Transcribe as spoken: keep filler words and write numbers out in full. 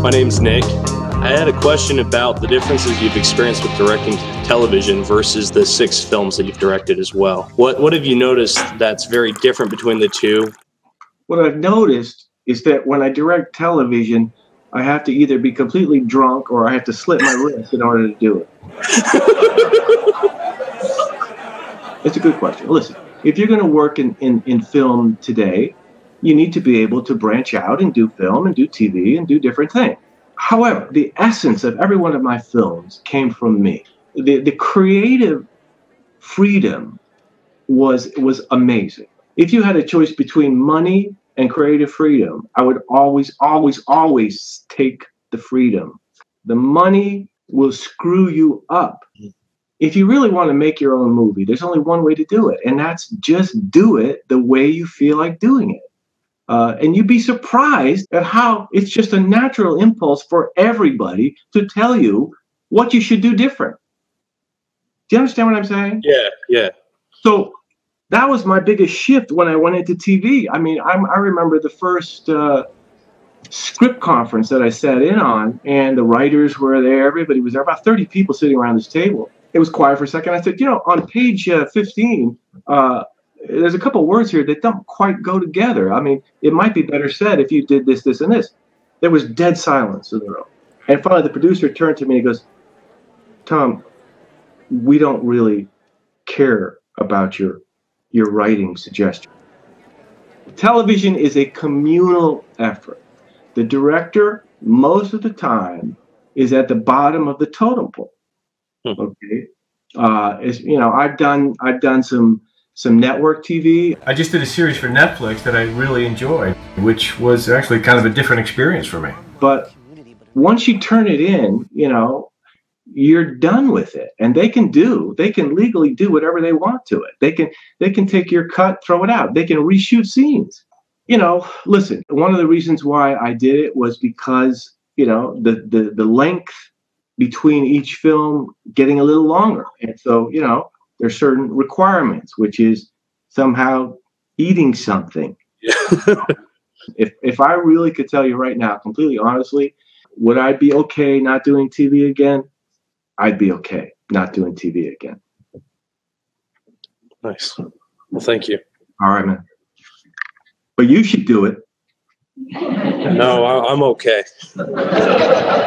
My name's Nick. I had a question about the differences you've experienced with directing television versus the six films that you've directed as well. What what have you noticed that's very different between the two? What I've noticed is that when I direct television, I have to either be completely drunk or I have to slit my wrist in order to do it. It's a good question. Listen, if you're going to work in, in, in film today, you need to be able to branch out and do film and do T V and do different things. However, the essence of every one of my films came from me. The, the creative freedom was, was amazing. If you had a choice between money and creative freedom, I would always, always, always take the freedom. The money will screw you up. If you really want to make your own movie, there's only one way to do it, and that's just do it the way you feel like doing it. Uh, and you'd be surprised at how it's just a natural impulse for everybody to tell you what you should do different. Do you understand what I'm saying? Yeah, yeah. So that was my biggest shift when I went into T V. I mean, I'm, I remember the first uh, script conference that I sat in on, and the writers were there. Everybody was there, about thirty people sitting around this table. It was quiet for a second. I said, you know, on page uh, fifteen, uh, there's a couple of words here that don't quite go together. I mean, it might be better said if you did this, this, and this. There was dead silence in the room. And finally, the producer turned to me and he goes, Tom, we don't really care about your, your writing suggestion. Television is a communal effort. The director, most of the time, is at the bottom of the totem pole. Hmm. Okay, uh, is you know, I've done I've done some some network T V. I just did a series for Netflix that I really enjoyed, which was actually kind of a different experience for me. But once you turn it in, you know, you're done with it, and they can do they can legally do whatever they want to it. They can they can take your cut, throw it out. They can reshoot scenes. You know, listen. One of the reasons why I did it was because you know the the the length between each film getting a little longer, and so you know. There's certain requirements, which is somehow eating something. Yeah. if if I really could tell you right now, completely honestly, would I be okay not doing T V again? I'd be okay not doing T V again. Nice. Well, thank you. All right, man. But you should do it. No, I, I'm okay.